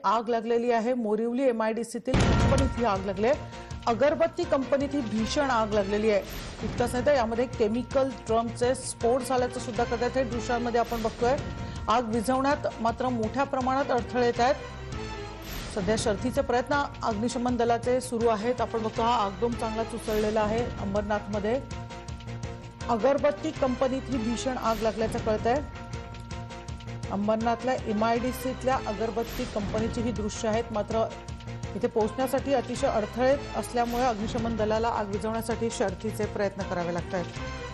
आग लागलेली आहे। मोरिवली एमआयडीसीतील कंपनीत ही आग लागली आहे। अगरबत्ती कंपनीत ही भीषण आग लागलेली आहे। इतकंच नाही तर यामध्ये केमिकल ड्रमचे स्फोट झाल्याचं सुद्धा कदाचित दृश्यांमध्ये आपण बघतोय। आग विझवण्यात मात्र मोठ्या प्रमाणात अडथळे येत आहेत। सध्या शर्थीचे प्रयत्न अग्निशमन दलाचे सुरू आहेत। आपण बघतो हा आगडोंब चांगलाच उसळलेला आहे। अंबरनाथमध्ये अगरबत्ती कंपनीत ही भीषण आग लागल्याचं कळतंय। अंबरनाथला एमआयडीसीतल्या अगरबत्ती कंपनीची ही दृश्य आहेत। मात्र इथे पोहोचण्यासाठी अतिशय अडथळे असल्यामुळे अग्निशमन दलाला आग विझवण्यासाठी शर्थीचे प्रयत्न करावे लागतात।